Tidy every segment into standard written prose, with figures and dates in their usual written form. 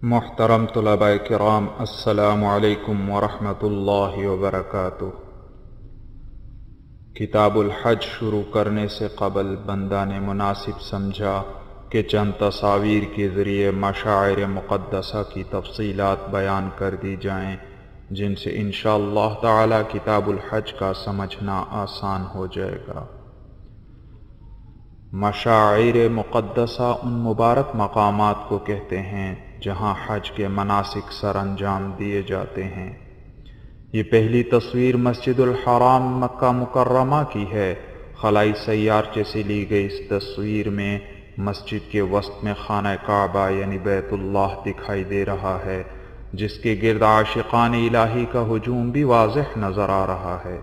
محترم طلباء کرام، السلام علیکم ورحمۃ اللہ وبرکاتہ۔ کتاب الحج شروع کرنے سے قبل بندہ نے مناسب سمجھا کہ چند تصاویر کے ذریعے مشاعر مقدسہ کی تفصیلات بیان کر دی جائیں، جن سے انشاءاللہ تعالی کتاب الحج کا سمجھنا آسان ہو جائے گا۔ مشاعر مقدسہ ان مبارک مقامات کو کہتے ہیں جہاں حج کے مناسک سر انجام دیے جاتے ہیں۔ یہ پہلی تصویر مسجد الحرام مکہ مکرمہ کی ہے۔ خلائی سیارچے سے لی گئی اس تصویر میں مسجد کے وسط میں خانہ کعبہ یعنی بیت اللہ دکھائی دے رہا ہے، جس کے گرد عاشقان الہی کا ہجوم بھی واضح نظر آ رہا ہے۔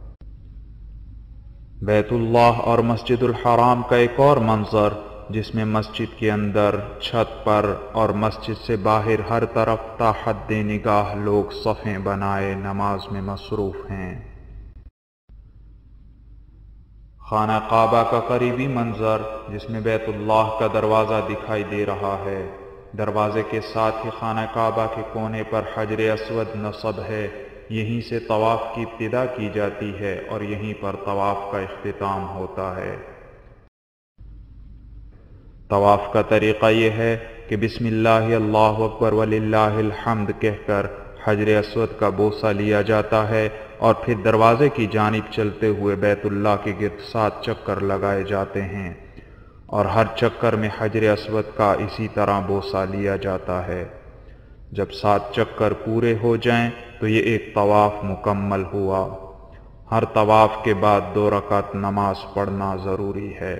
بیت اللہ اور مسجد الحرام کا ایک اور منظر، جس میں مسجد کے اندر، چھت پر اور مسجد سے باہر ہر طرف تا حد نگاہ لوگ صفیں بنائے نماز میں مصروف ہیں۔ خانہ کعبہ کا قریبی منظر، جس میں بیت اللہ کا دروازہ دکھائی دے رہا ہے۔ دروازے کے ساتھ ہی خانہ کعبہ کے کونے پر حجر اسود نصب ہے۔ یہیں سے طواف کی ابتدا کی جاتی ہے اور یہیں پر طواف کا اختتام ہوتا ہے۔ طواف کا طریقہ یہ ہے کہ بسم اللہ اللہ اکبر وللہ الحمد کہہ کر حجر اسود کا بوسہ لیا جاتا ہے اور پھر دروازے کی جانب چلتے ہوئے بیت اللہ کے گرد 7 چکر لگائے جاتے ہیں، اور ہر چکر میں حجر اسود کا اسی طرح بوسہ لیا جاتا ہے۔ جب 7 چکر پورے ہو جائیں تو یہ ایک طواف مکمل ہوا۔ ہر طواف کے بعد 2 رکعت نماز پڑھنا ضروری ہے۔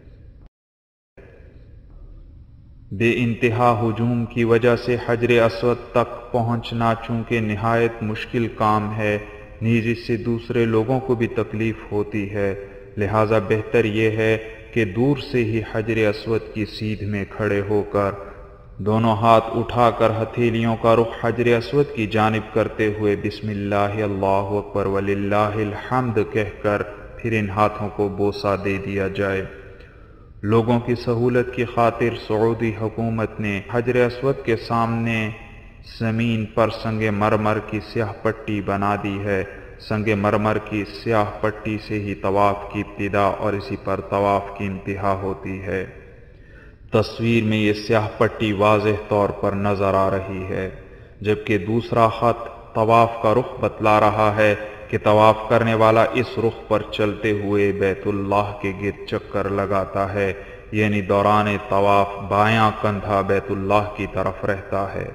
بے انتہا ہجوم کی وجہ سے حجر اسود تک پہنچنا چونکہ نہایت مشکل کام ہے، نیز اس سے دوسرے لوگوں کو بھی تکلیف ہوتی ہے، لہٰذا بہتر یہ ہے کہ دور سے ہی حجر اسود کی سیدھ میں کھڑے ہو کر دونوں ہاتھ اٹھا کر ہتھیلیوں کا رخ حجر اسود کی جانب کرتے ہوئے بسم اللہ اللہ اکبر وللہ الحمد کہہ کر پھر ان ہاتھوں کو بوسہ دے دیا جائے۔ لوگوں کی سہولت کی خاطر سعودی حکومت نے حجر اسود کے سامنے زمین پر سنگ مرمر کی سیاہ پٹی بنا دی ہے۔ سنگ مرمر کی سیاہ پٹی سے ہی طواف کی ابتدا اور اسی پر طواف کی انتہا ہوتی ہے۔ تصویر میں یہ سیاہ پٹی واضح طور پر نظر آ رہی ہے، جبکہ دوسرا خط طواف کا رخ بتلا رہا ہے کہ طواف کرنے والا اس رخ پر چلتے ہوئے بیت اللہ کے گرد چکر لگاتا ہے، یعنی دوران طواف بایاں کندھا بیت اللہ کی طرف رہتا ہے۔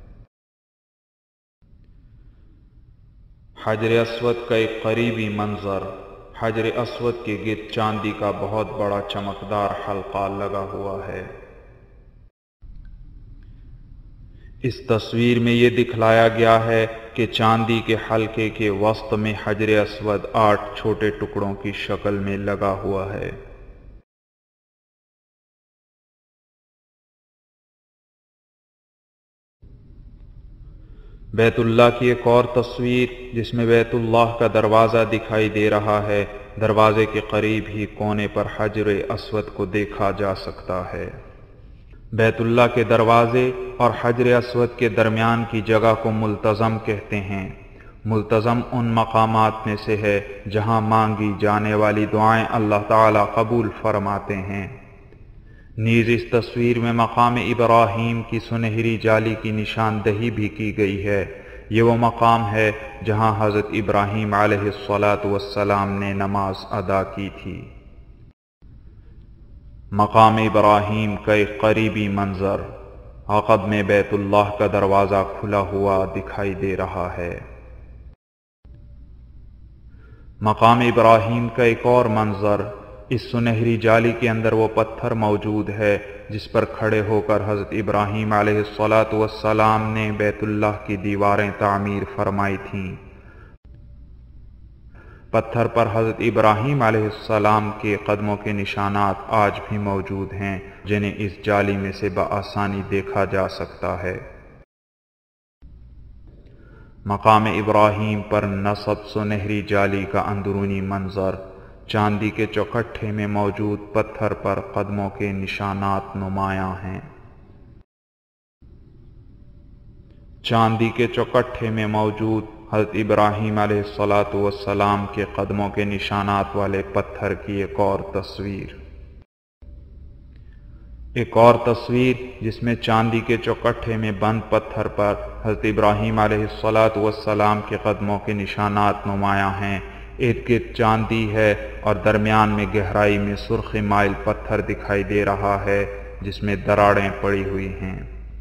حجر اسود کا ایک قریبی منظر، حجر اسود کے گرد چاندی کا بہت بڑا چمکدار حلقہ لگا ہوا ہے۔ اس تصویر میں یہ دکھلایا گیا ہے کہ چاندی کے حلقے کے وسط میں حجر اسود 8 چھوٹے ٹکڑوں کی شکل میں لگا ہوا ہے۔ بیت اللہ کی ایک اور تصویر، جس میں بیت اللہ کا دروازہ دکھائی دے رہا ہے۔ دروازے کے قریب ہی کونے پر حجر اسود کو دیکھا جا سکتا ہے۔ بیت اللہ کے دروازے اور حجر اسود کے درمیان کی جگہ کو ملتزم کہتے ہیں۔ ملتزم ان مقامات میں سے ہے جہاں مانگی جانے والی دعائیں اللہ تعالی قبول فرماتے ہیں۔ نیز اس تصویر میں مقام ابراہیم کی سنہری جالی کی نشاندہی بھی کی گئی ہے۔ یہ وہ مقام ہے جہاں حضرت ابراہیم علیہ السلام نے نماز ادا کی تھی۔ مقام ابراہیم کا ایک قریبی منظر، عقب میں بیت اللہ کا دروازہ کھلا ہوا دکھائی دے رہا ہے۔ مقام ابراہیم کا ایک اور منظر، اس سنہری جالی کے اندر وہ پتھر موجود ہے جس پر کھڑے ہو کر حضرت ابراہیم علیہ السلام نے بیت اللہ کی دیواریں تعمیر فرمائی تھیں۔ پتھر پر حضرت ابراہیم علیہ السلام کے قدموں کے نشانات آج بھی موجود ہیں، جنہیں اس جالی میں سے بآسانی دیکھا جا سکتا ہے۔ مقام ابراہیم پر نصب سنہری جالی کا اندرونی منظر، چاندی کے چوکھٹے میں موجود پتھر پر قدموں کے نشانات نمایاں ہیں۔ چاندی کے چوکٹھے میں موجود حضرت ابراہیم علیہ السلام کے قدموں کے نشانات والے پتھر کی ایک اور تصویر جس میں چاندی کے چوکٹھے میں بند پتھر پر حضرت ابراہیم علیہ السلام کے قدموں کے نشانات نمایاں ہیں۔ ارد گرد چاندی ہے اور درمیان میں گہرائی میں سرخ مائل پتھر دکھائی دے رہا ہے جس میں دراڑیں پڑی ہوئی ہیں۔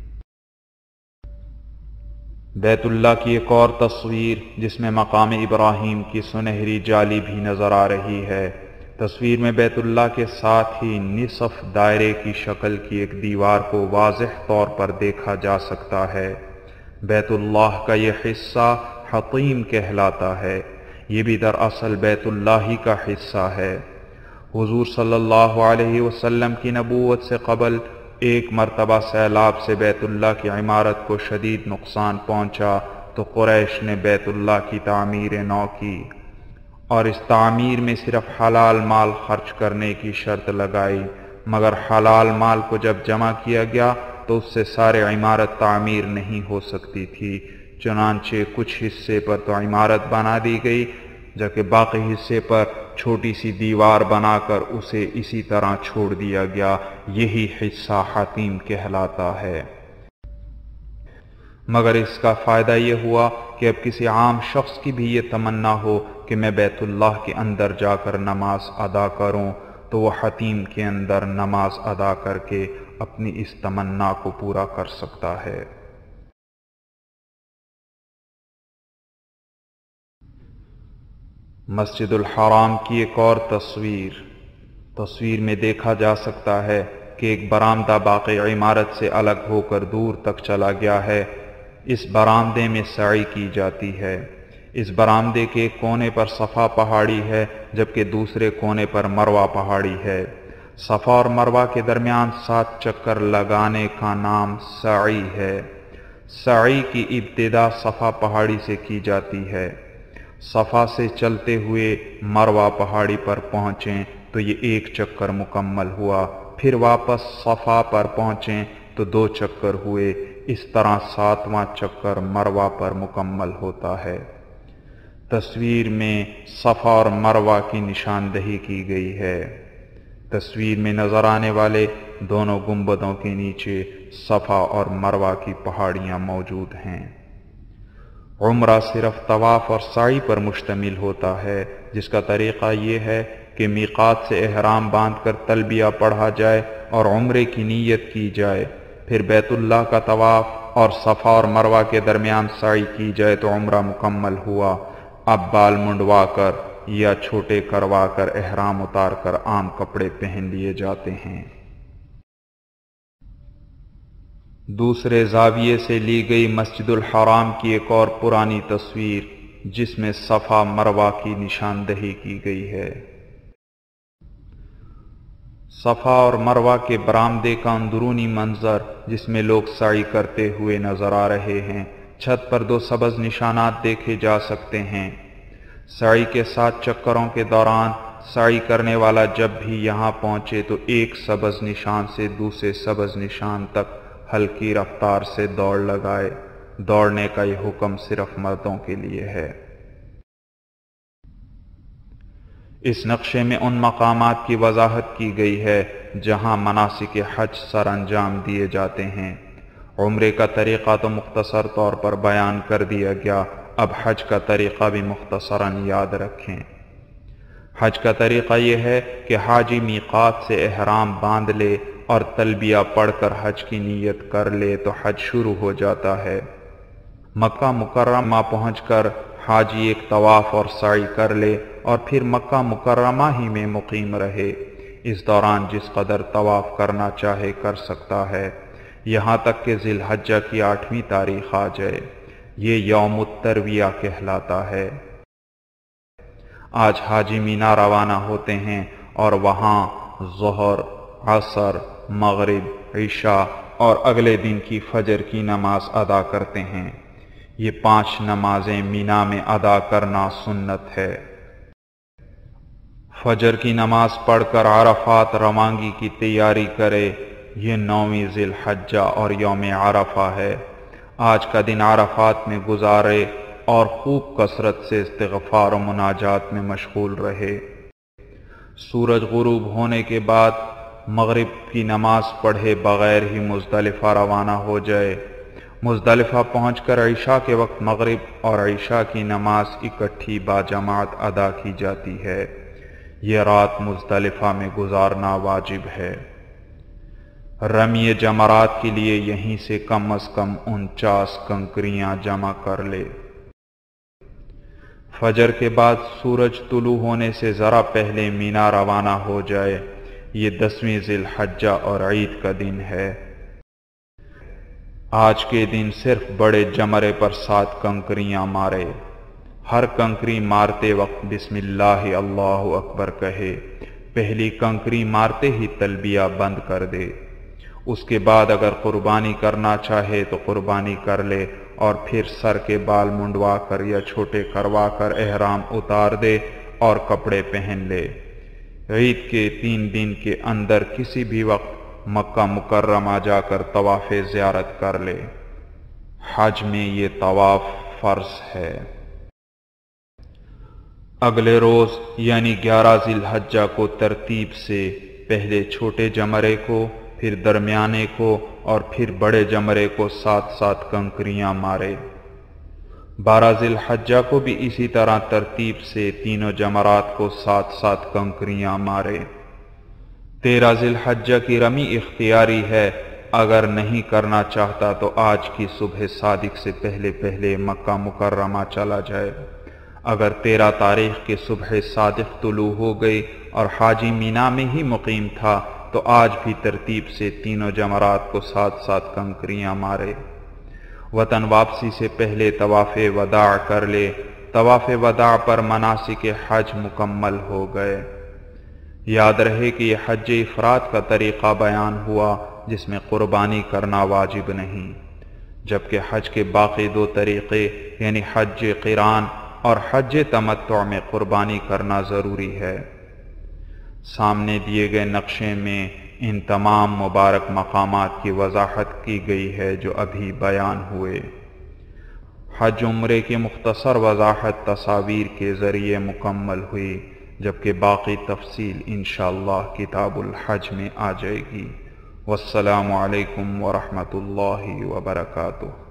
بیت اللہ کی ایک اور تصویر جس میں مقام ابراہیم کی سنہری جالی بھی نظر آ رہی ہے۔ تصویر میں بیت اللہ کے ساتھ ہی نصف دائرے کی شکل کی ایک دیوار کو واضح طور پر دیکھا جا سکتا ہے۔ بیت اللہ کا یہ حصہ حطیم کہلاتا ہے۔ یہ بھی دراصل بیت اللہ ہی کا حصہ ہے۔ حضور صلی اللہ علیہ وسلم کی نبوت سے قبل ایک مرتبہ سیلاب سے بیت اللہ کی عمارت کو شدید نقصان پہنچا تو قریش نے بیت اللہ کی تعمیر نو کی اور اس تعمیر میں صرف حلال مال خرچ کرنے کی شرط لگائی، مگر حلال مال کو جب جمع کیا گیا تو اس سے سارے عمارت تعمیر نہیں ہو سکتی تھی، چنانچہ کچھ حصے پر تو عمارت بنا دی گئی جبکہ باقی حصے پر چھوٹی سی دیوار بنا کر اسے اسی طرح چھوڑ دیا گیا۔ یہی حصہ حطیم کہلاتا ہے۔ مگر اس کا فائدہ یہ ہوا کہ اب کسی عام شخص کی بھی یہ تمنا ہو کہ میں بیت اللہ کے اندر جا کر نماز ادا کروں تو وہ حطیم کے اندر نماز ادا کر کے اپنی اس تمنا کو پورا کر سکتا ہے۔ مسجد الحرام کی ایک اور تصویر میں دیکھا جا سکتا ہے کہ ایک برآمدہ باقی عمارت سے الگ ہو کر دور تک چلا گیا ہے۔ اس برآمدے میں سعی کی جاتی ہے۔ اس برآمدے کے ایک کونے پر صفا پہاڑی ہے جبکہ دوسرے کونے پر مروہ پہاڑی ہے۔ صفا اور مروہ کے درمیان 7 چکر لگانے کا نام سعی ہے۔ سعی کی ابتدا صفا پہاڑی سے کی جاتی ہے۔ صفا سے چلتے ہوئے مروہ پہاڑی پر پہنچیں تو یہ 1 چکر مکمل ہوا، پھر واپس صفا پر پہنچیں تو 2 چکر ہوئے، اس طرح 7واں چکر مروہ پر مکمل ہوتا ہے۔ تصویر میں صفا اور مروہ کی نشاندہی کی گئی ہے۔ تصویر میں نظر آنے والے دونوں گنبدوں کے نیچے صفا اور مروہ کی پہاڑیاں موجود ہیں۔ عمرہ صرف طواف اور سعی پر مشتمل ہوتا ہے، جس کا طریقہ یہ ہے کہ میقات سے احرام باندھ کر تلبیہ پڑھا جائے اور عمرے کی نیت کی جائے، پھر بیت اللہ کا طواف اور صفا اور مروہ کے درمیان سعی کی جائے تو عمرہ مکمل ہوا۔ اب بال منڈوا کر یا چھوٹے کروا کر احرام اتار کر عام کپڑے پہن لیے جاتے ہیں۔ دوسرے زاویے سے لی گئی مسجد الحرام کی ایک اور پرانی تصویر جس میں صفا مروہ کی نشاندہی کی گئی ہے۔ صفا اور مروہ کے برآمدے کا اندرونی منظر جس میں لوگ سعی کرتے ہوئے نظر آ رہے ہیں۔ چھت پر 2 سبز نشانات دیکھے جا سکتے ہیں۔ سعی کے 7 چکروں کے دوران سعی کرنے والا جب بھی یہاں پہنچے تو ایک سبز نشان سے دوسرے سبز نشان تک ہلکی رفتار سے دوڑ لگائے۔ دوڑنے کا یہ حکم صرف مردوں کے لیے ہے۔ اس نقشے میں ان مقامات کی وضاحت کی گئی ہے جہاں مناسک حج سر انجام دیے جاتے ہیں۔ عمرے کا طریقہ تو مختصر طور پر بیان کر دیا گیا، اب حج کا طریقہ بھی مختصراً یاد رکھیں۔ حج کا طریقہ یہ ہے کہ حاجی میقات سے احرام باندھ لے اور تلبیہ پڑھ کر حج کی نیت کر لے تو حج شروع ہو جاتا ہے۔ مکہ مکرمہ پہنچ کر حاجی ایک طواف اور سعی کر لے اور پھر مکہ مکرمہ ہی میں مقیم رہے۔ اس دوران جس قدر طواف کرنا چاہے کر سکتا ہے، یہاں تک کہ ذی الحجہ کی 8ویں تاریخ آ جائے۔ یہ یوم الترویہ کہلاتا ہے۔ آج حاجی مینا روانہ ہوتے ہیں اور وہاں ظہر، عصر، مغرب، عشاء اور اگلے دن کی فجر کی نماز ادا کرتے ہیں۔ یہ 5 نمازیں مینا میں ادا کرنا سنت ہے۔ فجر کی نماز پڑھ کر عرفات روانگی کی تیاری کرے۔ یہ 9ویں ذی الحجہ اور یوم عرفہ ہے۔ آج کا دن عرفات میں گزارے اور خوب کثرت سے استغفار و مناجات میں مشغول رہے۔ سورج غروب ہونے کے بعد مغرب کی نماز پڑھے بغیر ہی مزدلفہ روانہ ہو جائے۔ مزدلفہ پہنچ کر عشاء کے وقت مغرب اور عشاء کی نماز اکٹھی باجماعت ادا کی جاتی ہے۔ یہ رات مزدلفہ میں گزارنا واجب ہے۔ رمی جمرات کے لیے یہیں سے کم از کم 49 کنکریاں جمع کر لے۔ فجر کے بعد سورج طلوع ہونے سے ذرا پہلے مینا روانہ ہو جائے۔ یہ 10ویں ذی الحجہ اور عید کا دن ہے۔ آج کے دن صرف بڑے جمرے پر 7 کنکریاں مارے۔ ہر کنکری مارتے وقت بسم اللہ اللہ اکبر کہے۔ پہلی کنکری مارتے ہی تلبیہ بند کر دے۔ اس کے بعد اگر قربانی کرنا چاہے تو قربانی کر لے اور پھر سر کے بال منڈوا کر یا چھوٹے کروا کر احرام اتار دے اور کپڑے پہن لے۔ عید کے 3 دن کے اندر کسی بھی وقت مکہ مکرمہ جا کر طواف زیارت کر لے۔ حج میں یہ طواف فرض ہے۔ اگلے روز یعنی 11 ذی الحجہ کو ترتیب سے پہلے چھوٹے جمرے کو، پھر درمیانے کو اور پھر بڑے جمرے کو 7 کنکریاں مارے۔ 12 ذی الحجہ کو بھی اسی طرح ترتیب سے تینوں جمرات کو 7 کنکریاں مارے۔ 13 ذی الحجہ کی رمی اختیاری ہے، اگر نہیں کرنا چاہتا تو آج کی صبح صادق سے پہلے مکہ مکرمہ چلا جائے۔ اگر 13 تاریخ کی صبح صادق طلوع ہو گئی اور حاجی مینا میں ہی مقیم تھا تو آج بھی ترتیب سے تینوں جمرات کو 7 کنکریاں مارے۔ وطن واپسی سے پہلے طواف وداع کر لے۔ طواف وداع پر مناسک حج مکمل ہو گئے۔ یاد رہے کہ یہ حج افراد کا طریقہ بیان ہوا جس میں قربانی کرنا واجب نہیں، جبکہ حج کے باقی 2 طریقے یعنی حج قران اور حج تمتع میں قربانی کرنا ضروری ہے۔ سامنے دیے گئے نقشے میں ان تمام مبارک مقامات کی وضاحت کی گئی ہے جو ابھی بیان ہوئے۔ حج عمرے کی مختصر وضاحت تصاویر کے ذریعے مکمل ہوئی، جبکہ باقی تفصیل انشاءاللہ کتاب الحج میں آ جائے گی۔ والسلام علیکم ورحمۃ اللہ وبرکاتہ۔